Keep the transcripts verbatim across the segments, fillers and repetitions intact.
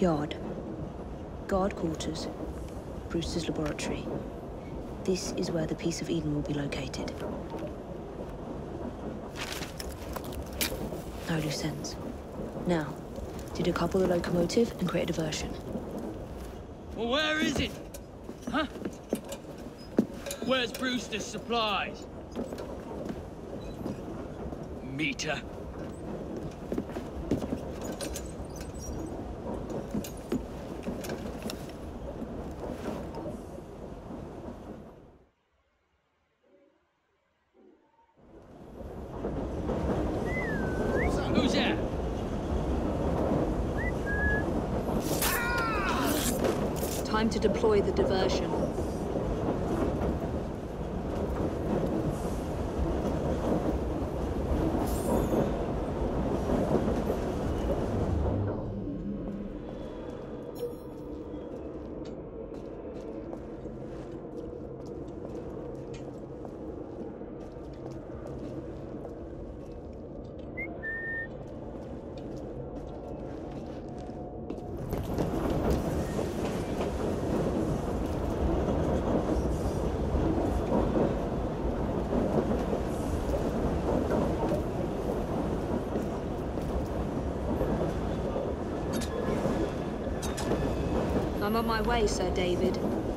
Yard. Guard quarters. Brewster's laboratory. This is where the Piece of Eden will be located. No loose ends. Now, to decouple the locomotive and create a diversion. Well, where is it? Huh? Where's Brewster's supplies? Meter. Who's there? Time to deploy the diversion. I'm on my way, Sir David.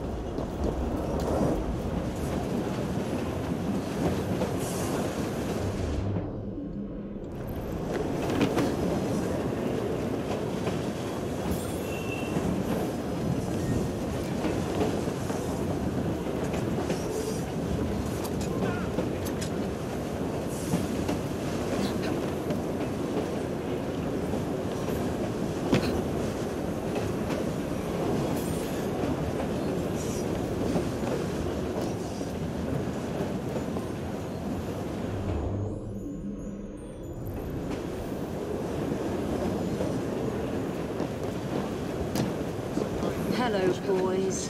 Hello, boys.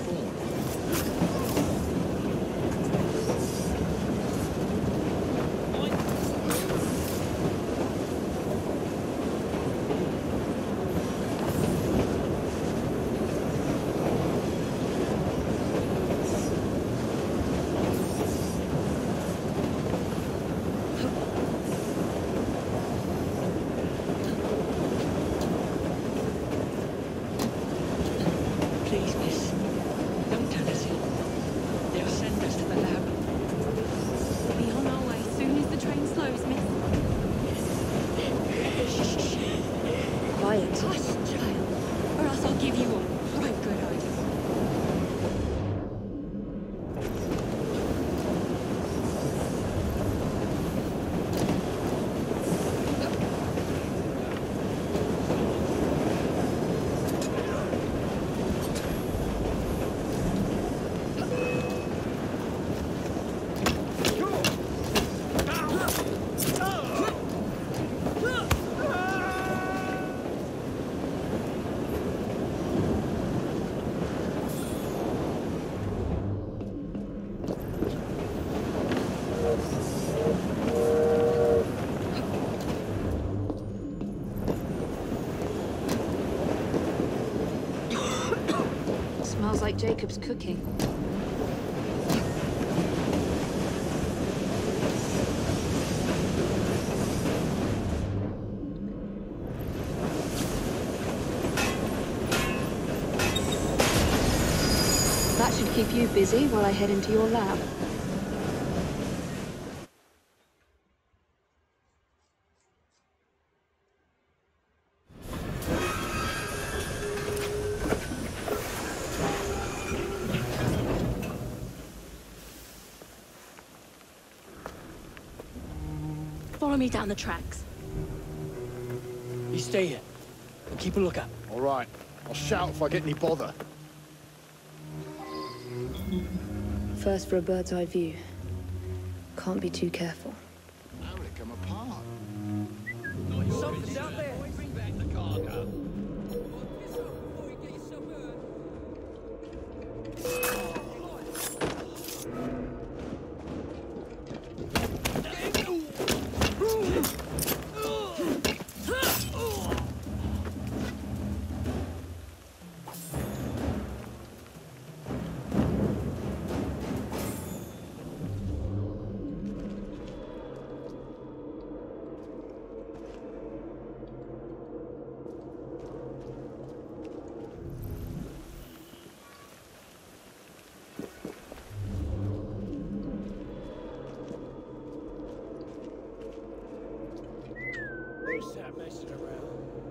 Please, miss. Don't tell us it. They'll send us to the lab. We'll be on our way soon as the train slows, miss. Quiet. Hush, child, or else I'll give you a right good idea. Smells like Jacob's cooking. That should keep you busy while I head into your lab. Follow me down the tracks. You stay here and keep a lookout. All right. I'll shout if I get any bother. First for a bird's eye view. Can't be too careful. How they come apart? Something's out there. Bring back the cargo. Just that messing around.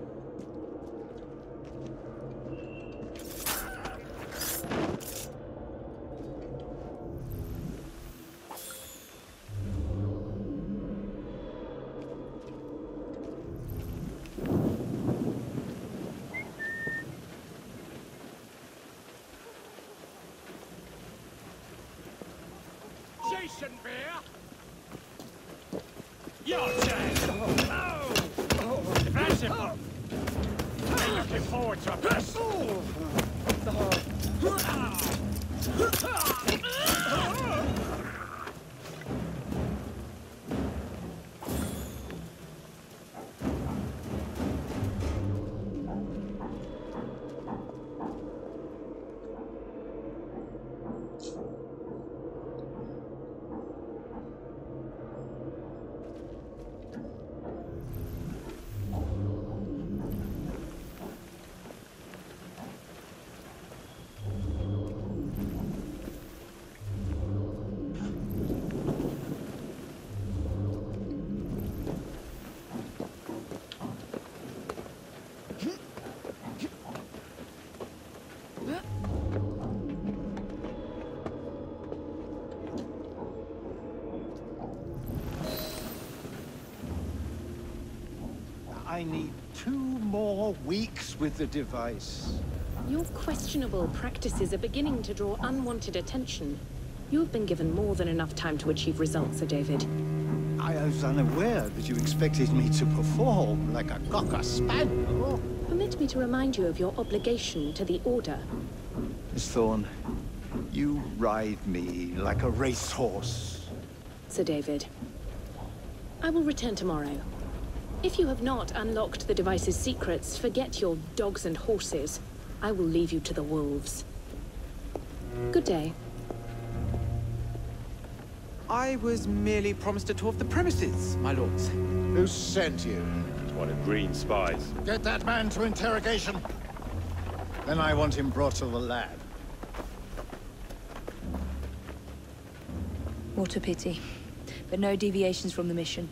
Jason Bear! Your turn! Oh! That's it! I'm looking forward to this! I need two more weeks with the device. Your questionable practices are beginning to draw unwanted attention. You have been given more than enough time to achieve results, Sir David. I was unaware that you expected me to perform like a cocker spaniel. Permit me to remind you of your obligation to the Order. Miss Thorne, you ride me like a racehorse. Sir David, I will return tomorrow. If you have not unlocked the device's secrets, forget your dogs and horses. I will leave you to the wolves. Good day. I was merely promised a tour of the premises, my lords. Who sent you? One of Green's spies. Get that man to interrogation. Then I want him brought to the lab. What a pity. But no deviations from the mission.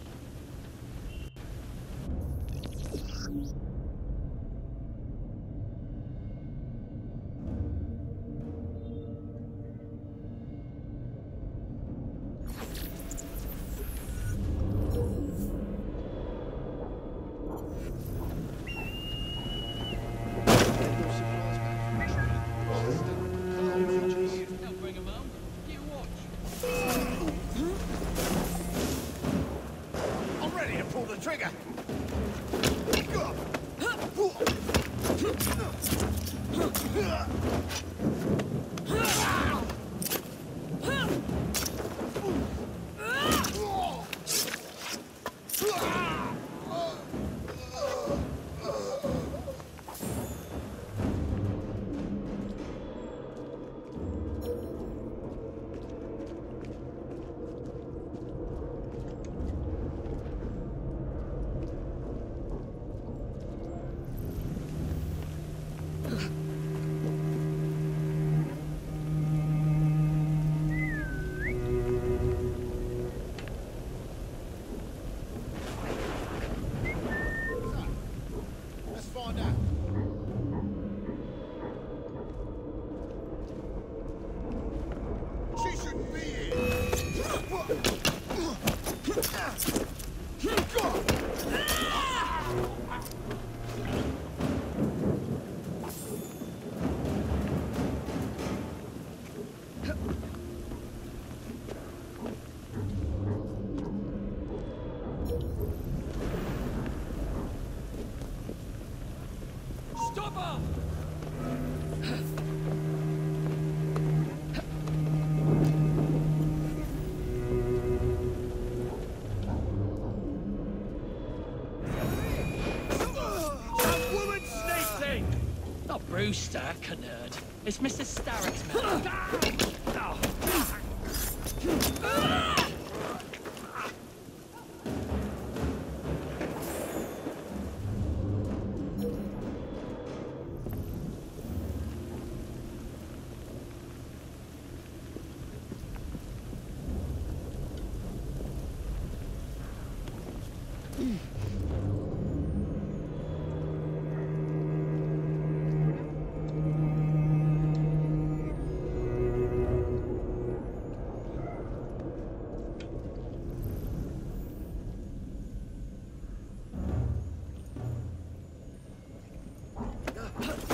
I'm ready to pull the trigger. Stop her! Not Brewster, Canard. It's Mister Starrick's man.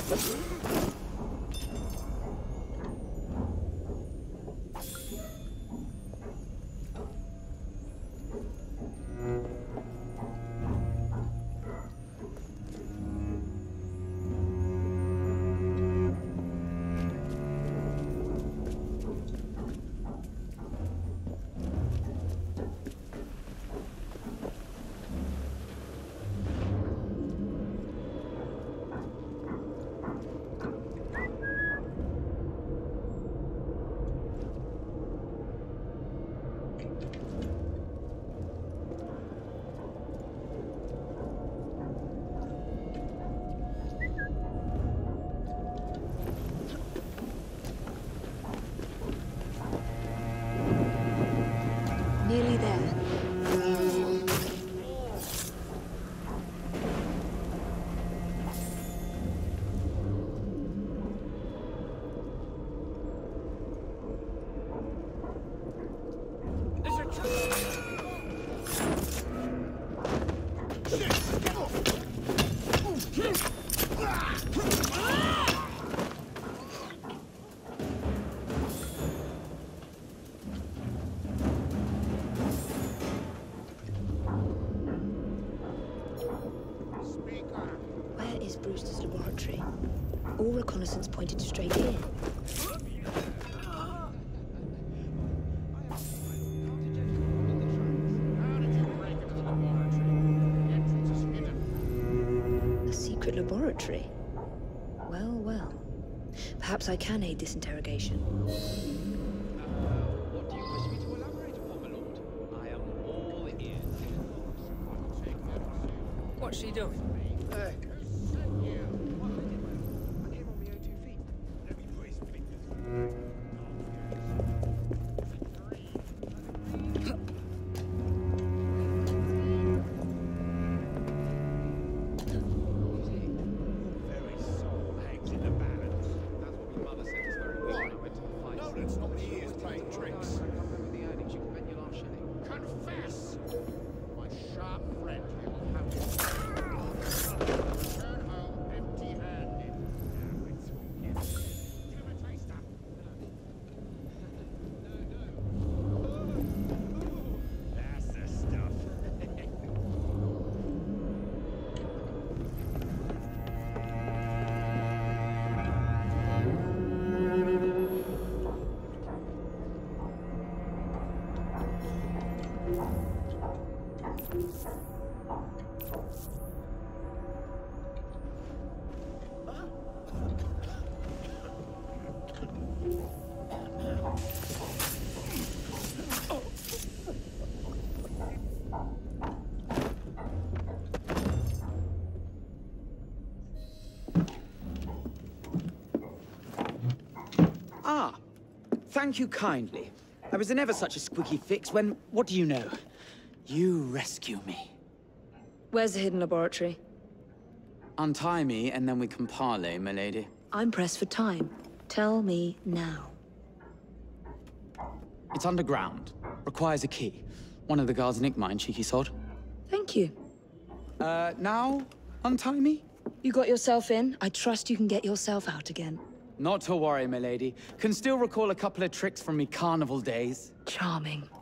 Nearly there. There's a tree! Shit! Get off! Where is Brewster's laboratory? All reconnaissance pointed straight here. A secret laboratory? Well, well. Perhaps I can aid this interrogation. What do you wish me to elaborate upon, my lord? I am all ears. What's she doing? I came on my own two feet. Let me put his fingers. Very soul hangs in the balance. That's what my mother said this very week when I went to the fight. No, that's not me. He is playing tricks. Come home with the earnings, you can bet your last shilling. Confess! My sharp friend, he will have you. Return home empty-handed. Now we're talking. Give him a taster. That's the stuff. Ah, thank you kindly. I was in ever such a squeaky fix when, what do you know? You rescue me. Where's the hidden laboratory? Untie me, and then we can parley, my lady. I'm pressed for time. Tell me now. It's underground. Requires a key. One of the guards nicked mine, cheeky sod. Thank you. Uh, now, untie me? You got yourself in. I trust you can get yourself out again. Not to worry, my lady. Can still recall a couple of tricks from me carnival days. Charming.